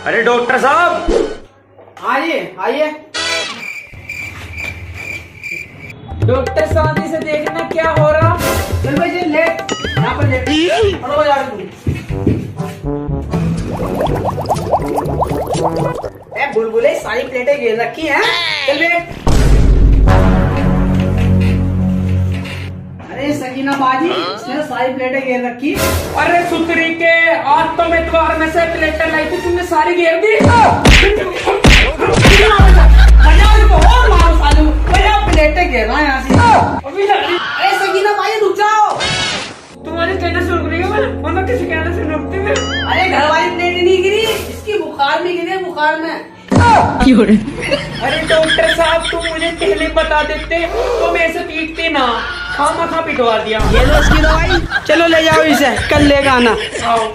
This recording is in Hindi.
अरे डॉक्टर साहब, आइए आइए। डॉक्टर साहब इसे देखना क्या हो रहा। चल भाई ले यहाँ पर ले। बुलबुले सारी प्लेटें घेर रखी हैं। चल बैठ। अरे सकीना बाजी, इसने सारी प्लेटें घेर रखी। अरे सुतरी के, आज तो मैं द्वार में से प्लेटें लाई थी, तुमने सारी घेर दी। प्लेटें घेर रहा है यहाँ से। अरे सकीना बाजी रुक जाओ। तुम्हारे कहने से रुक रही है, मैं किसी कहने से रुकती है। अरे घर वाली प्लेट नहीं गिरी, इसकी बुखार में गिरी, बुखार में। अरे डॉक्टर साहब, तुम मुझे पहले बता देते तो मैं ऐसे पीटती ना, खामा खा पिटवा दिया। ये लो इसकी दवाई, चलो ले जाओ इसे, कल लेगा आना।